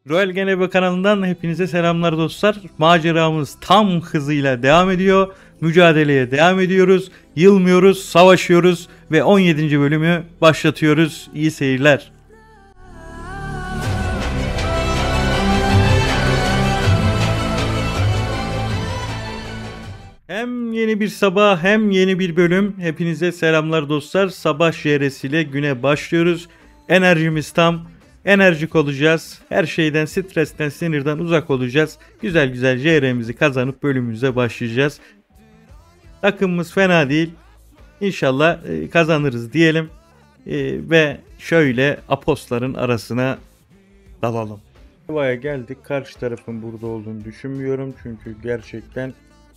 Royal Genebe kanalından hepinize selamlar dostlar. Maceramız tam hızıyla devam ediyor. Mücadeleye devam ediyoruz. Yılmıyoruz, savaşıyoruz ve 17. bölümü başlatıyoruz. İyi seyirler. Hem yeni bir sabah hem yeni bir bölüm. Hepinize selamlar dostlar. Sabah şehresiyle güne başlıyoruz. Enerjimiz tam. Enerjik olacağız. Her şeyden, stresten, sinirden uzak olacağız. Güzel güzel JR'mizi kazanıp bölümümüze başlayacağız. Takımımız fena değil. İnşallah kazanırız diyelim. Ve şöyle apostların arasına dalalım. Havaya geldik. Karşı tarafın burada olduğunu düşünmüyorum. Çünkü gerçekten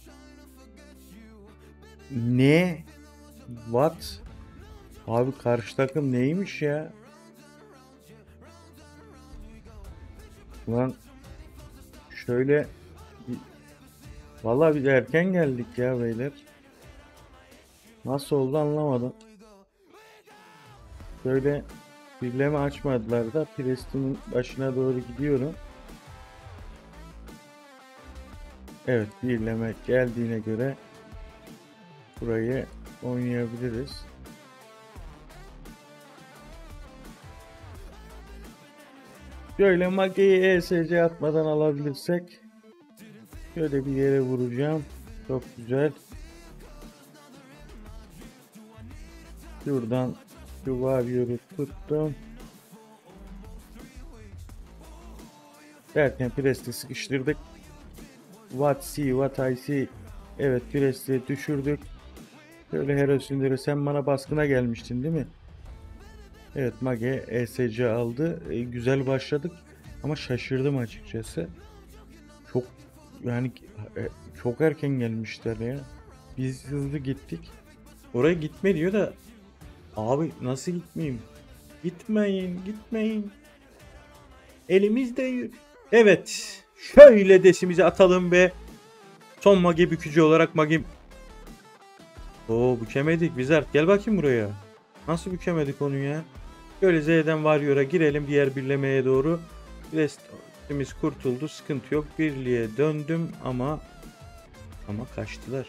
ne? What? Abi karşı takım neymiş ya? Ulan şöyle vallahi biz erken geldik ya beyler. Nasıl oldu anlamadım. Şöyle birleme açmadılar da Preston'un başına doğru gidiyorum. Evet, birleme geldiğine göre burayı oynayabiliriz. Şöyle Mage'yi ESC atmadan alabilirsek şöyle bir yere vuracağım. Çok güzel. Şuradan şu Warrior'u tuttum. Derken Prest'i sıkıştırdık. What see, what I see. Evet, Prest'i düşürdük. Şöyle Hero Sünder'e sen bana baskına gelmiştin değil mi? Evet, Mage ESC aldı. Güzel başladık ama şaşırdım açıkçası. Çok yani çok erken gelmişler ya. Biz hızlı gittik. Oraya gitme diyor da abi nasıl gitmeyeyim? Gitmeyin. Elimizde. Evet. Şöyle desimizi atalım ve son Mage bükücü olarak Mage. Oo, bükemedik Wizard. Gel bakayım buraya. Nasıl bükemedik onu ya? Şöyle Z'den Warrior'a girelim diğer birlemeye doğru. Restimiz kurtuldu. Sıkıntı yok. Birliğe döndüm ama kaçtılar.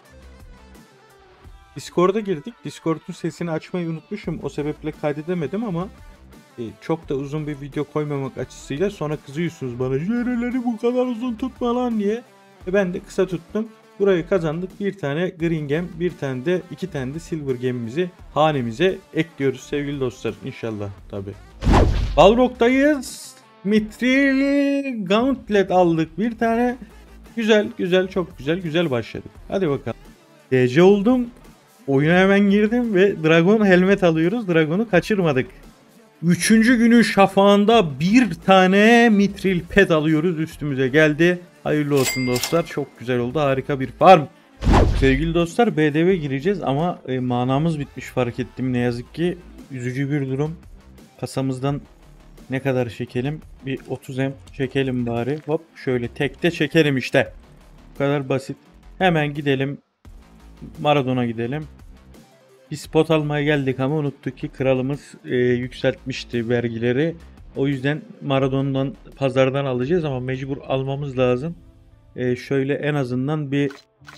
Discord'a girdik. Discord'un sesini açmayı unutmuşum. O sebeple kaydedemedim ama çok da uzun bir video koymamak açısıyla sonra kızıyorsunuz bana. JR'leri bu kadar uzun tutma lan diye. Ben de kısa tuttum. Burayı kazandık. Bir tane Green Gem, iki tane de Silver Gem'imizi hanemize ekliyoruz sevgili dostlar. İnşallah tabi. Balrog'dayız. Mithril Gauntlet aldık. Bir tane çok güzel başladık. Hadi bakalım. DC oldum. Oyuna hemen girdim ve Dragon helmet alıyoruz. Dragon'u kaçırmadık. 3. günün şafağında bir tane Mithril pet alıyoruz. Üstümüze geldi. Hayırlı olsun dostlar. Çok güzel oldu. Harika bir farm. Sevgili dostlar, BDV gireceğiz ama manamız bitmiş fark ettim ne yazık ki. Üzücü bir durum. Kasamızdan ne kadar çekelim? Bir 30M çekelim bari. Hop şöyle tekte çekelim işte. Bu kadar basit. Hemen gidelim. Maradona gidelim. Bir spot almaya geldik ama unuttuk ki kralımız yükseltmişti vergileri. O yüzden Maradona'dan pazardan alacağız ama mecbur almamız lazım. Şöyle en azından bir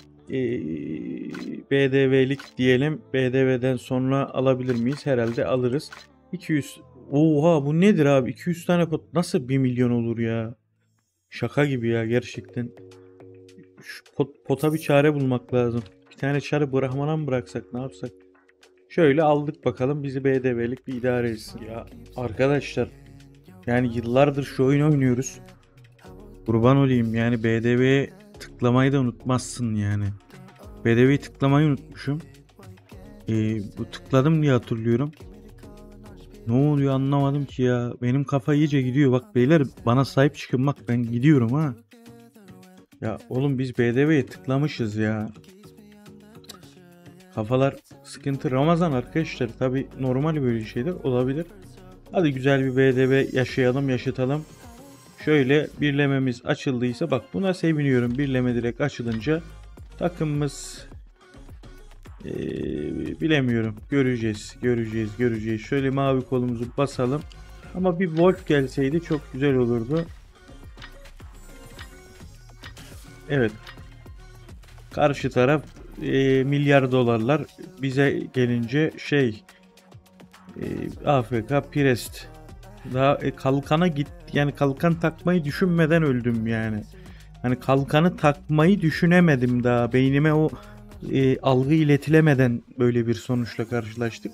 BDV'lik diyelim. BDV'den sonra alabilir miyiz? Herhalde alırız. 200. Oha, bu nedir abi? 200 tane pot nasıl 1 milyon olur ya? Şaka gibi ya gerçekten. Şu pota bir çare bulmak lazım. Bir tane çare Brahman'a mı bıraksak, ne yapsak? Şöyle aldık bakalım, bizi BDV'lik bir idare etsin. Ya arkadaşlar, yani yıllardır şu oyunu oynuyoruz. Kurban olayım yani, BDV'ye tıklamayı da unutmazsın yani. BDV'yi tıklamayı unutmuşum. Bu tıkladım diye hatırlıyorum. Ne oluyor anlamadım ki ya. Benim kafa iyice gidiyor. Bak beyler, bana sahip çıkın, bak ben gidiyorum ha. Ya oğlum, biz BDV'ye tıklamışız ya. Kafalar sıkıntı. Ramazan arkadaşlar, tabi normal böyle şeyler olabilir. Hadi güzel bir BDV yaşatalım. Şöyle birlememiz açıldıysa bak buna seviniyorum. Birleme direkt açılınca takımımız bilemiyorum. Göreceğiz. Şöyle mavi kolumuzu basalım. Ama bir Wolf gelseydi çok güzel olurdu. Evet. Karşı taraf milyar dolarlar. Bize gelince AFK Pirest. Daha kalkana git, yani kalkan takmayı düşünmeden öldüm yani. Hani kalkanı takmayı düşünemedim daha. Beynime o algı iletilemeden böyle bir sonuçla karşılaştık.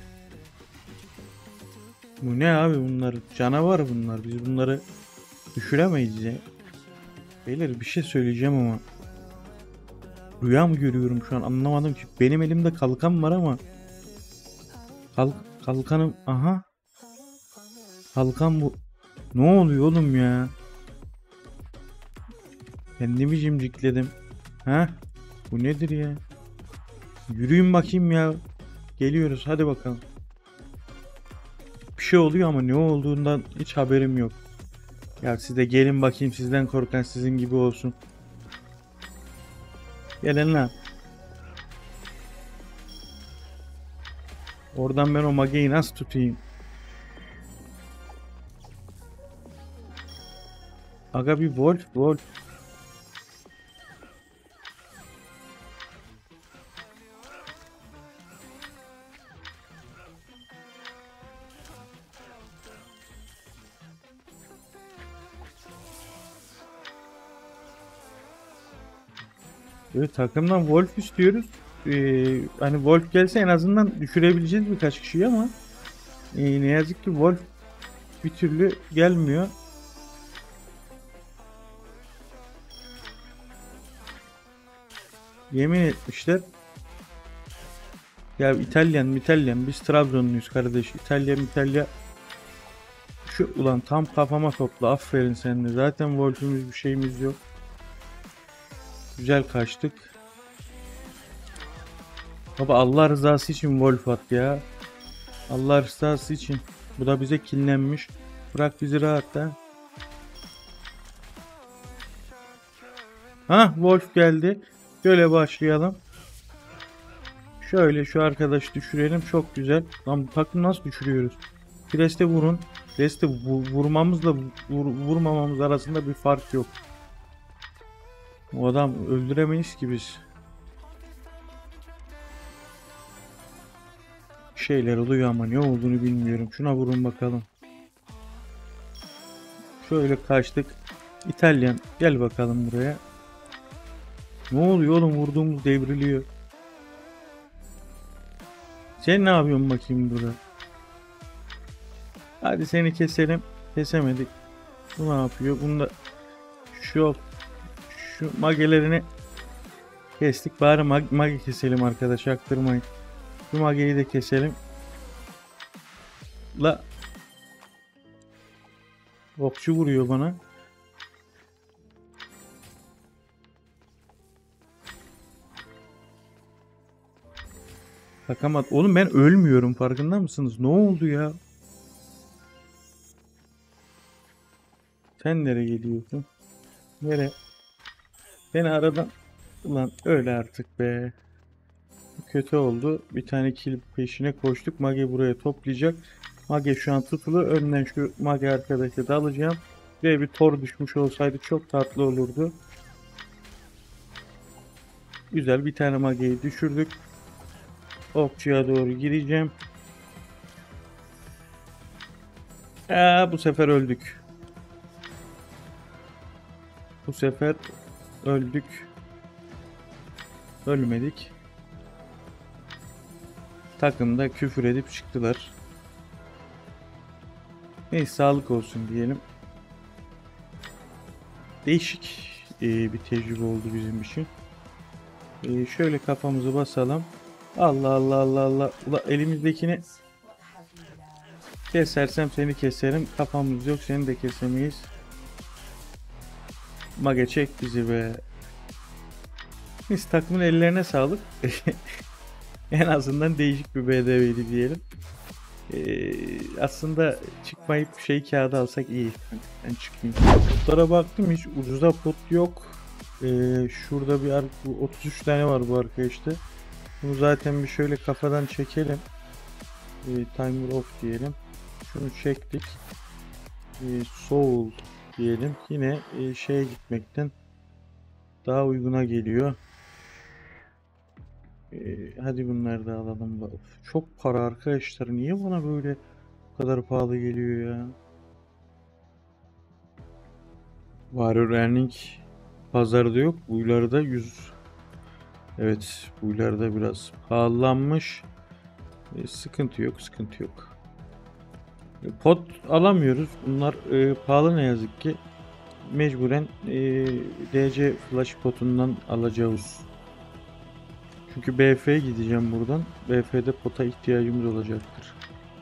Bu ne abi bunlar? Canavar bunlar. Biz bunları düşüremeyiz ya. Beyler bir şey söyleyeceğim ama rüya mı görüyorum şu an anlamadım ki. Benim elimde kalkan var ama kalkanım, aha, kalkan bu. Ne oluyor oğlum ya? Kendimi cimcikledim. Ha? Bu nedir ya? Yürüyün bakayım ya. Geliyoruz hadi bakalım. Bir şey oluyor ama ne olduğundan hiç haberim yok. Ya siz de gelin bakayım, sizden korkan sizin gibi olsun. Gelin lan. Oradan ben o mageyi nasıl tutayım? Aga bir Wolf. Evet, takımdan Wolf istiyoruz. Hani Wolf gelse en azından düşürebileceğiz birkaç kişiyi ama ne yazık ki Wolf bir türlü gelmiyor. Yemin etmişler. Ya İtalyan biz Trabzonluyuz kardeş. İtalya. Şu ulan tam kafama topla, aferin sen de. Zaten Wolf'ümüz bir şeyimiz yok. Güzel kaçtık. Baba Allah rızası için Wolf at ya. Allah rızası için. Bu da bize kinlenmiş. Bırak bizi rahat da. Ha, Wolf geldi. Şöyle başlayalım. Şöyle şu arkadaşı düşürelim. Çok güzel. Lan bu takımı nasıl düşürüyoruz? Preste vurun. Preste vurmamızla vurmamamız arasında bir fark yok. O adam öldüremeyiz ki biz. Şeyler oluyor ama ne olduğunu bilmiyorum. Şuna vurun bakalım. Şöyle kaçtık. İtalyan gel bakalım buraya. Ne oluyor oğlum, vurduğumuz devriliyor. Sen ne yapıyorsun bakayım burada? Hadi seni keselim. Kesemedik. Bu ne yapıyor? Bunda şu magelerini kestik. Bari mage keselim arkadaş, aktırmayın. Şu mageyi de keselim. La okçu vuruyor bana. Takamadım. Oğlum ben ölmüyorum, farkında mısınız? Ne oldu ya? Sen nereye geliyorsun? Nereye? Beni aradan. Ulan öyle artık be. Kötü oldu. Bir tane kill peşine koştuk. Mage buraya toplayacak. Mage şu an tutulu. Önden şu Mage arkadaşı da alacağım. Ve bir tor düşmüş olsaydı çok tatlı olurdu. Güzel, bir tane Mage'yi düşürdük. Okçuya doğru gireceğim. Bu sefer öldük. Bu sefer öldük. Ölmedik. Takımda küfür edip çıktılar. Neyse, sağlık olsun diyelim. Değişik bir tecrübe oldu bizim için. Şöyle kafamızı basalım. Allah Allah Allah Allah. Ula elimizdekini kesersem seni keserim. Kafamız yok, seni de kesemeyiz. Mage çek bizi be. Biz takımın ellerine sağlık. En azından değişik bir BDV'ydi diyelim. Aslında çıkmayıp kağıdı alsak iyi. Ben çıkmayayım. Potlara baktım, hiç ucuza pot yok. Şurada bir 33 tane var bu arkadaşta. Bunu zaten bir şöyle kafadan çekelim. Timer off diyelim. Şunu çektik. Soul diyelim. Yine şeye gitmekten daha uyguna geliyor. Hadi bunları da alalım. Çok para arkadaşlar. Niye bana böyle bu kadar pahalı geliyor ya? Warrior Earning pazarda yok. Buylarda 100. Evet, buylarda biraz pahalanmış. Sıkıntı yok, sıkıntı yok. Pot alamıyoruz. Bunlar pahalı ne yazık ki. Mecburen DC Flash potundan alacağız. Çünkü BF'ye gideceğim buradan. BF'de pota ihtiyacımız olacaktır.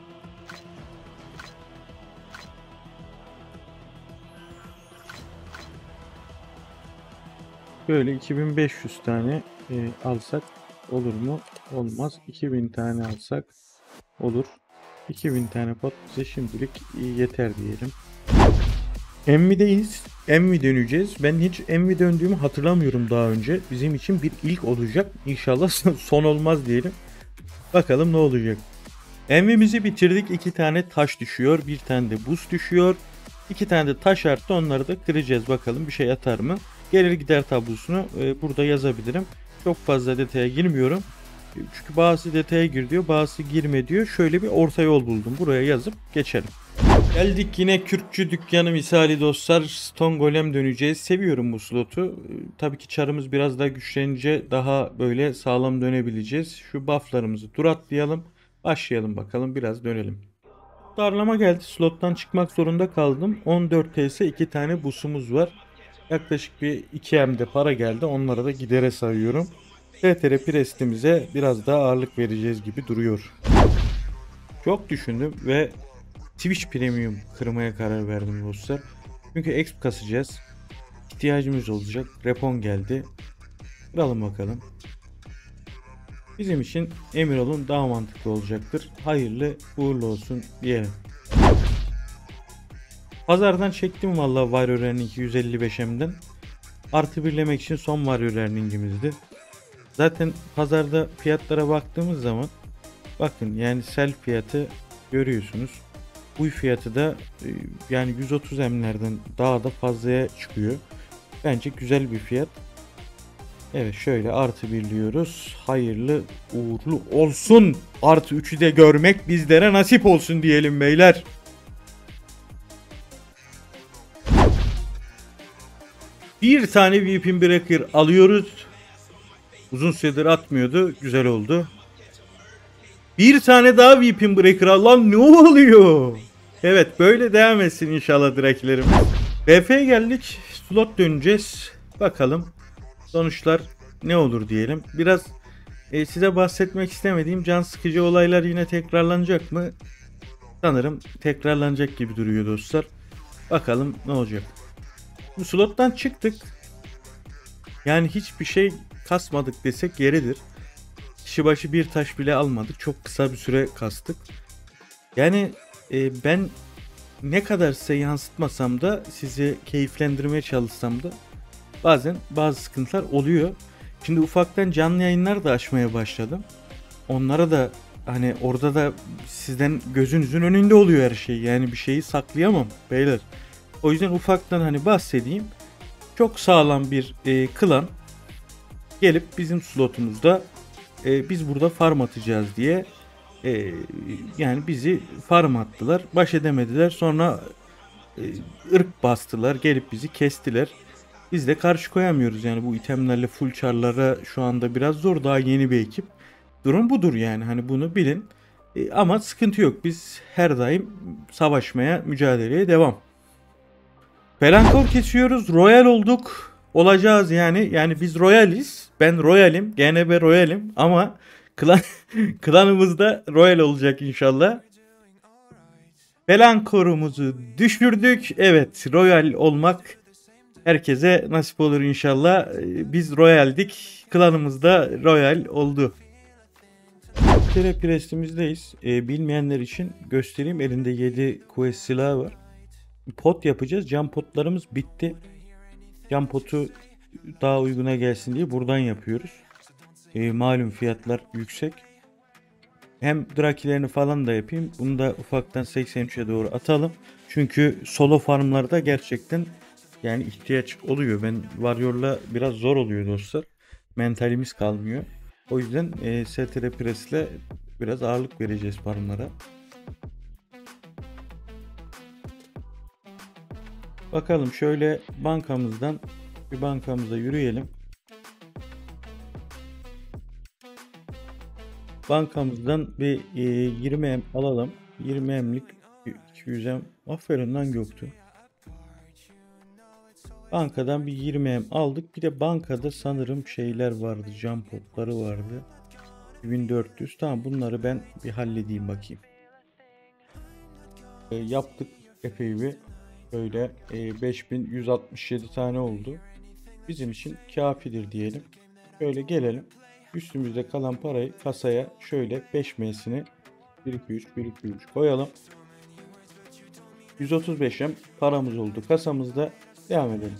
Böyle 2500 tane alsak olur mu? Olmaz. 2000 tane alsak olur. 2000 tane pot bize şimdilik yeter diyelim. Envy'deyiz. Envy döneceğiz. Ben hiç Envy döndüğümü hatırlamıyorum daha önce. Bizim için bir ilk olacak. İnşallah son olmaz diyelim. Bakalım ne olacak. Envy'mizi bitirdik. 2 tane taş düşüyor. 1 tane de buz düşüyor. 2 tane de taş arttı. Onları da kıracağız. Bakalım bir şey atar mı? Gelir gider tablosunu burada yazabilirim. Çok fazla detaya girmiyorum. Çünkü bazı detaya gir diyor, bazı girme diyor. Şöyle bir orta yol buldum. Buraya yazıp geçelim. Geldik yine Kürkçü dükkanı misali dostlar. Stone Golem döneceğiz. Seviyorum bu slotu. Tabii ki çarımız biraz daha güçlenince daha böyle sağlam dönebileceğiz. Şu bufflarımızı tur atlayalım. Başlayalım bakalım, biraz dönelim. Darlama geldi. Slottan çıkmak zorunda kaldım. 14 TS 2 tane busumuz var. Yaklaşık bir 2M'de para geldi. Onlara da gidere sayıyorum. TTR Prest'imize biraz daha ağırlık vereceğiz gibi duruyor. Çok düşündüm ve Twitch Premium kırmaya karar verdim dostlar. Çünkü exp kasacağız. İhtiyacımız olacak. Repon geldi. Kıralım bakalım. Bizim için Emirol'un daha mantıklı olacaktır. Hayırlı uğurlu olsun diyelim. Pazardan çektim vallahi Warrior Earning 155M'den. Artı birlemek için son Warrior Earning'imizdi. Zaten pazarda fiyatlara baktığımız zaman bakın yani sell fiyatı görüyorsunuz. Bu fiyatı da yani 130 M'lerden daha da fazlaya çıkıyor. Bence güzel bir fiyat. Evet, şöyle artı birliyoruz. Hayırlı uğurlu olsun. Artı 3'ü de görmek bizlere nasip olsun diyelim beyler. Bir tane Weapon Breaker alıyoruz. Uzun süredir atmıyordu. Güzel oldu. Bir tane daha Weapon Breaker al. Lan ne oluyor? Evet, böyle devam etsin inşallah direklerimiz. BF'ye geldik. Slot döneceğiz. Bakalım sonuçlar ne olur diyelim. Biraz size bahsetmek istemediğim can sıkıcı olaylar yine tekrarlanacak mı? Sanırım tekrarlanacak gibi duruyor dostlar. Bakalım ne olacak. Bu slottan çıktık. Yani hiçbir şey kasmadık desek yeridir. Kişi başı bir taş bile almadık. Çok kısa bir süre kastık. Yani ben ne kadar size yansıtmasam da, sizi keyiflendirmeye çalışsam da bazen bazı sıkıntılar oluyor. Şimdi ufaktan canlı yayınlar da açmaya başladım. Onlara da hani orada da sizden gözünüzün önünde oluyor her şey. Yani bir şeyi saklayamam beyler. O yüzden ufaktan hani bahsedeyim. Çok sağlam bir klan gelip bizim slotumuzda biz burada farm atacağız diye yani bizi farm attılar. Baş edemediler. Sonra ırk bastılar. Gelip bizi kestiler. Biz de karşı koyamıyoruz yani bu itemlerle full char'lara şu anda biraz zor. Daha yeni bir ekip. Durum budur yani, hani bunu bilin. Ama sıkıntı yok. Biz her daim savaşmaya, mücadeleye devam. Pelankor kesiyoruz. Royal olduk. Olacağız yani. Yani biz royaliz. Ben royalim. GNB royalim. Ama klanımızda royal olacak inşallah. Pelankor'umuzu düşürdük. Evet, royal olmak herkese nasip olur inşallah. Biz royaldik. Klanımızda royal oldu. Prestimizdeyiz. Bilmeyenler için göstereyim. Elinde 7 quest silahı var. Pot yapacağız. Cam potlarımız bitti. Cam potu daha uyguna gelsin diye buradan yapıyoruz. Malum fiyatlar yüksek. Hem drakilerini falan da yapayım. Bunu da ufaktan 83'e doğru atalım. Çünkü solo farmlarda gerçekten Yani ihtiyaç oluyor. Ben Warrior'la biraz zor oluyor dostlar. Mentalimiz kalmıyor. O yüzden STR Press'le biraz ağırlık vereceğiz farmlara. Bakalım şöyle bankamıza yürüyelim. Bankamızdan bir 20M alalım. 20M'lik 200M. Aferin lan Göktuğ. Bankadan bir 20M aldık. Bir de bankada sanırım şeyler vardı. Jump potları vardı. 1400. Tamam, bunları ben bir halledeyim bakayım. Yaptık epey bir. Böyle 5167 tane oldu. Bizim için kafidir diyelim. Şöyle gelelim. Üstümüzde kalan parayı kasaya şöyle 5M'sini 1-2-3 koyalım. 135M paramız oldu kasamızda. Devam edelim.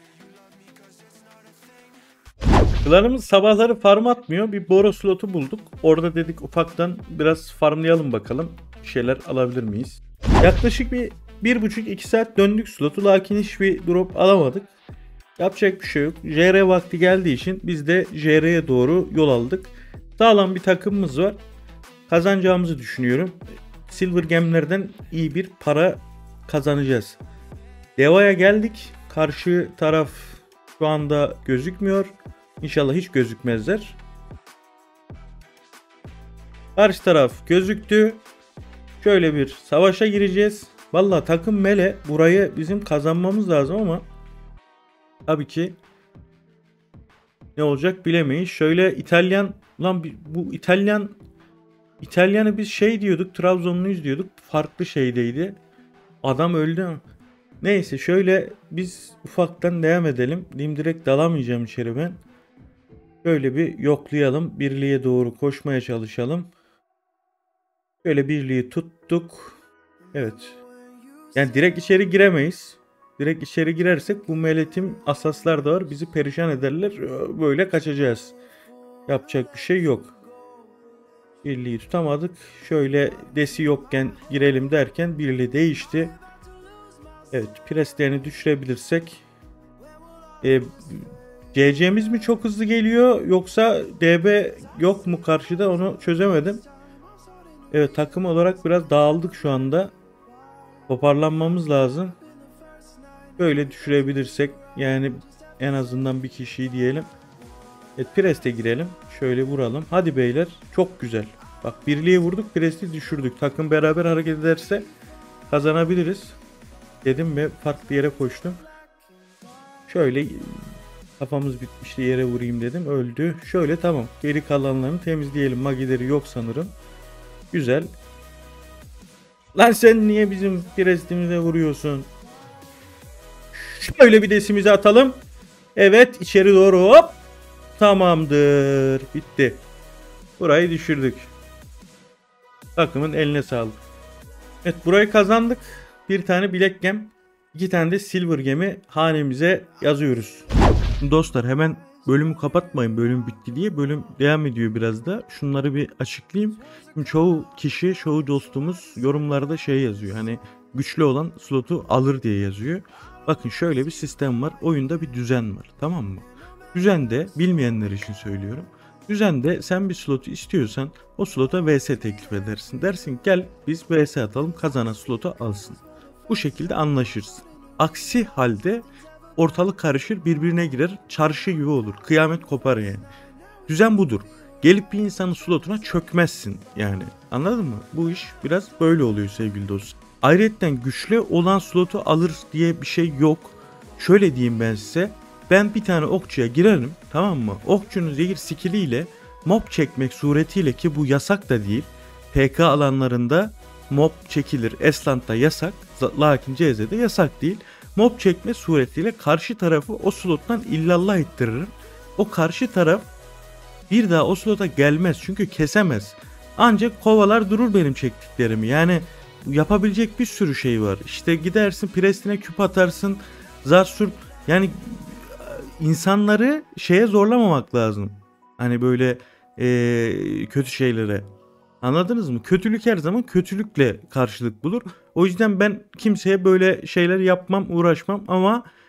Klanımız sabahları farm atmıyor. Bir Boro slotu bulduk. Orada dedik ufaktan biraz farmlayalım bakalım. Bir şeyler alabilir miyiz? Yaklaşık bir 1,5-2 saat döndük slotu, lakin hiçbir drop alamadık. Yapacak bir şey yok. JR vakti geldiği için biz de JR'ye doğru yol aldık. Sağlam bir takımımız var. Kazanacağımızı düşünüyorum. Silver Gem'lerden iyi bir para kazanacağız. Deva'ya geldik. Karşı taraf şu anda gözükmüyor. İnşallah hiç gözükmezler. Karşı taraf gözüktü. Şöyle bir savaşa gireceğiz. Vallahi takım mele, burayı bizim kazanmamız lazım ama tabii ki ne olacak bilemeyiz. Şöyle İtalyan, lan bu İtalyanı biz şey diyorduk, Trabzonluyuz diyorduk. Farklı şeydeydi. Adam öldü. Neyse şöyle biz ufaktan devam edelim. Direkt dalamayacağım içeri ben. Şöyle bir yoklayalım. Birliğe doğru koşmaya çalışalım. Şöyle birliği tuttuk. Evet. Yani direkt içeri giremeyiz. Direkt içeri girersek bu meletim asaslar da var. Bizi perişan ederler. Böyle kaçacağız. Yapacak bir şey yok. Birliği tutamadık. Şöyle desi yokken girelim derken birliği değişti. Evet, preslerini düşürebilirsek. CC'miz mi çok hızlı geliyor yoksa DB yok mu karşıda, onu çözemedim. Evet, takım olarak biraz dağıldık şu anda. Toparlanmamız lazım. Böyle düşürebilirsek yani en azından bir kişiyi diyelim. Evet, preste girelim. Şöyle vuralım. Hadi beyler, çok güzel. Bak, birliğe vurduk, presti düşürdük. Takım beraber hareket ederse kazanabiliriz. Dedim ve farklı yere koştum. Şöyle kafamız bitmişti, yere vurayım dedim. Öldü. Şöyle tamam. Geri kalanlarını temizleyelim. Magileri yok sanırım. Güzel. Lan sen niye bizim prestimize vuruyorsun? Şöyle bir desimizi atalım. Evet, içeri doğru hop. Tamamdır. Bitti. Burayı düşürdük. Takımın eline sağlık. Evet, burayı kazandık. Bir tane bilek gem, 2 tane de silver gemi hanemize yazıyoruz. Dostlar, hemen bölümü kapatmayın, bölüm bitti diye. Bölüm devam ediyor biraz da. Şunları bir açıklayayım. Şimdi çoğu dostumuz yorumlarda şey yazıyor. Hani güçlü olan slotu alır diye yazıyor. Bakın, şöyle bir sistem var. Oyunda bir düzen var. Tamam mı? Düzende, bilmeyenler için söylüyorum. Düzende sen bir slotu istiyorsan o slota vs teklif edersin. Dersin gel biz vs atalım, kazanan slotu alsın. Bu şekilde anlaşırsın. Aksi halde ortalık karışır, birbirine girer, çarşı gibi olur. Kıyamet kopar yani. Düzen budur. Gelip bir insanın slotuna çökmezsin yani. Anladın mı? Bu iş biraz böyle oluyor sevgili dostum. Ayrıca güçlü olan slotu alır diye bir şey yok. Şöyle diyeyim ben size. Ben bir tane okçuya girerim, tamam mı? Okçunun zehir skilliyle mob çekmek suretiyle, ki bu yasak da değil. PK alanlarında mob çekilir. Esland'da yasak. Lakin CZ'de yasak değil. Mob çekme suretiyle karşı tarafı o slottan illallah ettiririm. O karşı taraf bir daha o slota gelmez. Çünkü kesemez. Ancak kovalar durur benim çektiklerimi. Yani yapabilecek bir sürü şey var. İşte gidersin prestine küp atarsın. Zarsur. Yani insanları şeye zorlamamak lazım. Hani böyle kötü şeylere. Anladınız mı? Kötülük her zaman kötülükle karşılık bulur. O yüzden ben kimseye böyle şeyler yapmam, uğraşmam, ama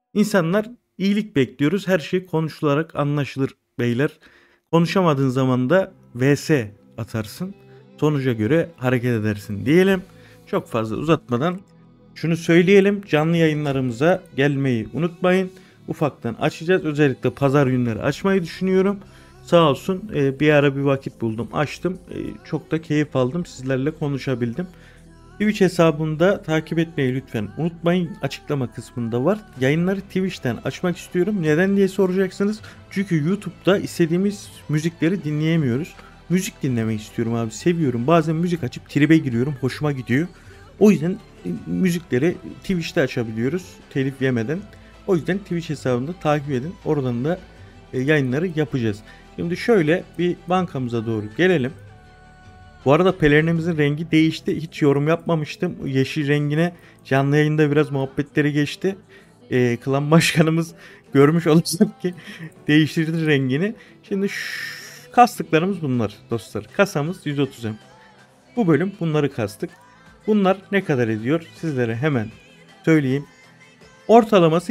İnsanlar iyilik bekliyoruz. Her şey konuşularak anlaşılır beyler. Konuşamadığın zaman da vs atarsın. Sonuca göre hareket edersin diyelim. Çok fazla uzatmadan şunu söyleyelim. Canlı yayınlarımıza gelmeyi unutmayın. Ufaktan açacağız. Özellikle pazar günleri açmayı düşünüyorum. Sağ olsun bir ara bir vakit buldum. Açtım. Çok da keyif aldım. Sizlerle konuşabildim. Twitch hesabında takip etmeyi lütfen unutmayın. Açıklama kısmında var. Yayınları Twitch'ten açmak istiyorum. Neden diye soracaksınız. Çünkü YouTube'da istediğimiz müzikleri dinleyemiyoruz. Müzik dinlemek istiyorum abi. Seviyorum. Bazen müzik açıp tribe giriyorum. Hoşuma gidiyor. O yüzden müzikleri Twitch'te açabiliyoruz. Telif yemeden. O yüzden Twitch hesabında takip edin. Oradan da yayınları yapacağız. Şimdi şöyle bir bankamıza doğru gelelim. Bu arada pelerinimizin rengi değişti. Hiç yorum yapmamıştım. Yeşil rengine canlı yayında biraz muhabbetleri geçti. Klan başkanımız görmüş olacak ki değiştirdi rengini. Şimdi kastıklarımız bunlar dostlar. Kasamız 130M. Bu bölüm bunları kastık. Bunlar ne kadar ediyor? Sizlere hemen söyleyeyim. Ortalaması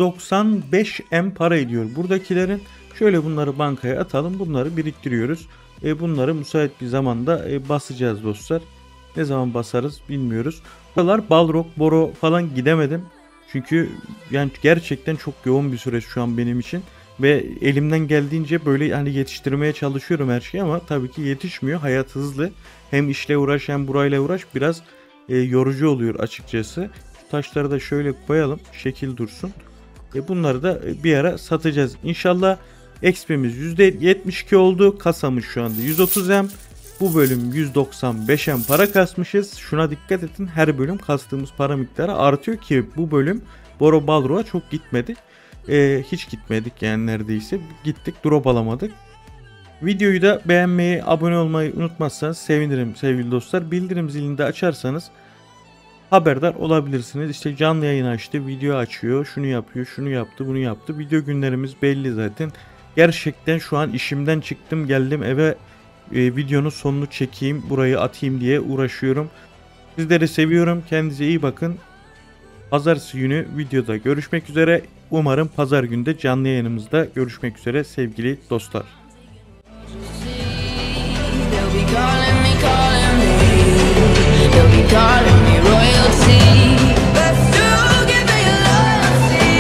195M para ediyor. Buradakilerin şöyle bunları bankaya atalım. Bunları biriktiriyoruz. Bunları müsait bir zamanda basacağız dostlar. Ne zaman basarız bilmiyoruz. Buralar Balrog, Boro falan gidemedim. Çünkü yani gerçekten çok yoğun bir süreç şu an benim için. Ve elimden geldiğince böyle hani yetiştirmeye çalışıyorum her şeyi ama tabii ki yetişmiyor. Hayat hızlı. Hem işle uğraş hem burayla uğraş biraz yorucu oluyor açıkçası. Taşları da şöyle koyalım. Şekil dursun. Bunları da bir ara satacağız. İnşallah XP'miz %72 oldu. Kasamız şu anda 130M. Bu bölüm 195M para kasmışız. Şuna dikkat edin. Her bölüm kastığımız para miktarı artıyor ki bu bölüm Boro Balro'a çok gitmedi. Hiç gitmedik yani neredeyse. Gittik drop alamadık. Videoyu da beğenmeyi, abone olmayı unutmazsanız sevinirim sevgili dostlar. Bildirim zilini de açarsanız haberdar olabilirsiniz. İşte canlı yayın açtı, video açıyor, şunu yapıyor, şunu yaptı, bunu yaptı. Video günlerimiz belli zaten. Gerçekten şu an işimden çıktım, geldim eve videonun sonunu çekeyim, burayı atayım diye uğraşıyorum. Sizleri seviyorum. Kendinize iyi bakın. Pazartesi günü videoda görüşmek üzere. Umarım pazar günde canlı yayınımızda görüşmek üzere sevgili dostlar. Calling me royalty.